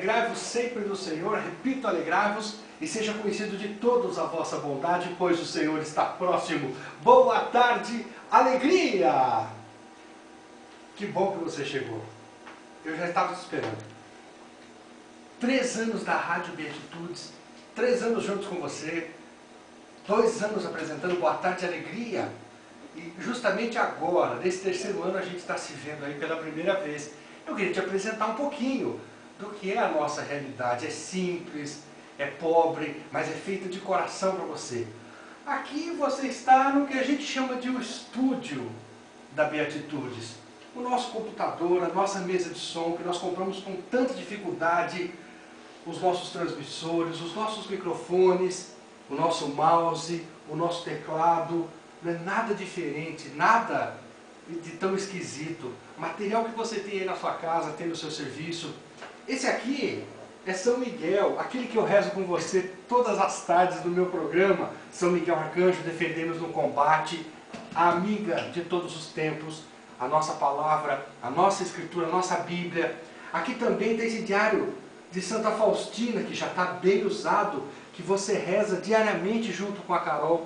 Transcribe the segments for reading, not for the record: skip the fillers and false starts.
Alegrai-vos sempre no Senhor, repito, alegrai-vos, e seja conhecido de todos a vossa bondade, pois o Senhor está próximo. Boa tarde, alegria! Que bom que você chegou. Eu já estava te esperando. 3 anos da Rádio Beatitudes, 3 anos juntos com você, 2 anos apresentando Boa Tarde, Alegria. E justamente agora, nesse 3º ano, a gente está se vendo aí pela primeira vez. Eu queria te apresentar um pouquinho do que é a nossa realidade. É simples, é pobre, mas é feita de coração para você. Aqui você está no que a gente chama de um estúdio da Beatitudes. O nosso computador, a nossa mesa de som, que nós compramos com tanta dificuldade, os nossos transmissores, os nossos microfones, o nosso mouse, o nosso teclado. Não é nada diferente, nada de tão esquisito. O material que você tem aí na sua casa, tem no seu serviço. Esse aqui é São Miguel, aquele que eu rezo com você todas as tardes do meu programa. São Miguel Arcanjo, defendendo-nos no combate, a amiga de todos os tempos, a nossa palavra, a nossa escritura, a nossa Bíblia. Aqui também tem esse diário de Santa Faustina, que já está bem usado, que você reza diariamente junto com a Carol.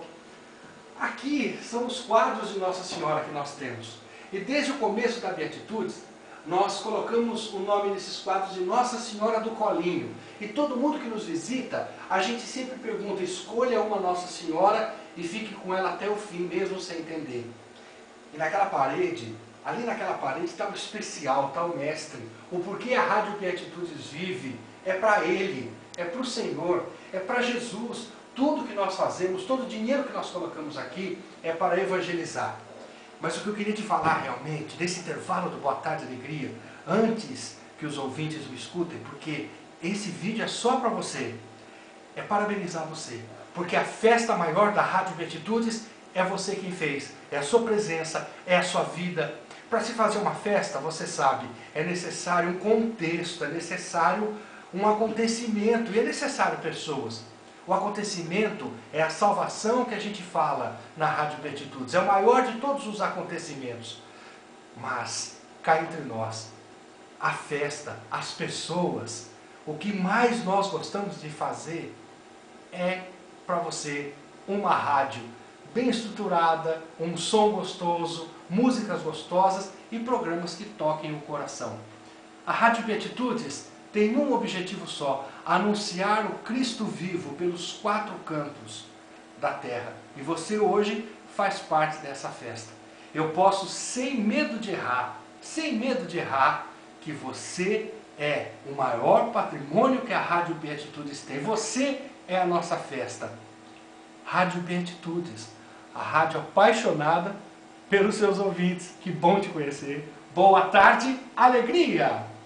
Aqui são os quadros de Nossa Senhora que nós temos. E desde o começo da Beatitudes, nós colocamos o nome nesses quadros de Nossa Senhora do Colinho. E todo mundo que nos visita, a gente sempre pergunta, escolha uma Nossa Senhora e fique com ela até o fim, mesmo sem entender. E naquela parede, ali naquela parede está o especial, está o mestre. O porquê a Rádio Beatitudes vive é para Ele, é para o Senhor, é para Jesus. Tudo que nós fazemos, todo o dinheiro que nós colocamos aqui é para evangelizar. Mas o que eu queria te falar realmente, nesse intervalo do Boa Tarde Alegria, antes que os ouvintes o escutem, porque esse vídeo é só para você, é parabenizar você. Porque a festa maior da Rádio Beatitudes é você quem fez, é a sua presença, é a sua vida. Para se fazer uma festa, você sabe, é necessário um contexto, é necessário um acontecimento e é necessário pessoas. O acontecimento é a salvação que a gente fala na Rádio Beatitudes. É o maior de todos os acontecimentos. Mas, cá entre nós, a festa, as pessoas, o que mais nós gostamos de fazer é para você uma rádio bem estruturada, um som gostoso, músicas gostosas e programas que toquem o coração. A Rádio Beatitudes tem um objetivo só, anunciar o Cristo vivo pelos 4 cantos da terra. E você hoje faz parte dessa festa. Eu posso, sem medo de errar, que você é o maior patrimônio que a Rádio Beatitudes tem. Você é a nossa festa. Rádio Beatitudes, a rádio apaixonada pelos seus ouvintes. Que bom te conhecer. Boa tarde, alegria!